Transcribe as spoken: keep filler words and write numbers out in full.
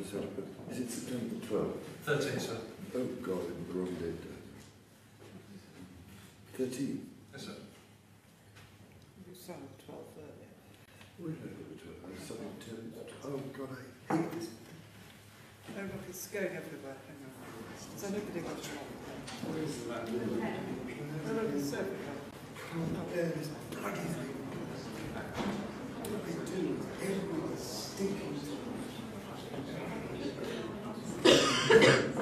December, but is it September twelfth? thirteenth, sir. Oh God, I'm the wrong date. thirteen? Yes, sir. It's on the twelfth, earlier. Where did I go to twelve? I was something ten. Oh God, I hate this. Oh, look, it's going everywhere. Hang on. So nobody got it wrong. Where is the map? Oh, look, it's everywhere. Can't bear this bloody thing. What they do is every stinking thing.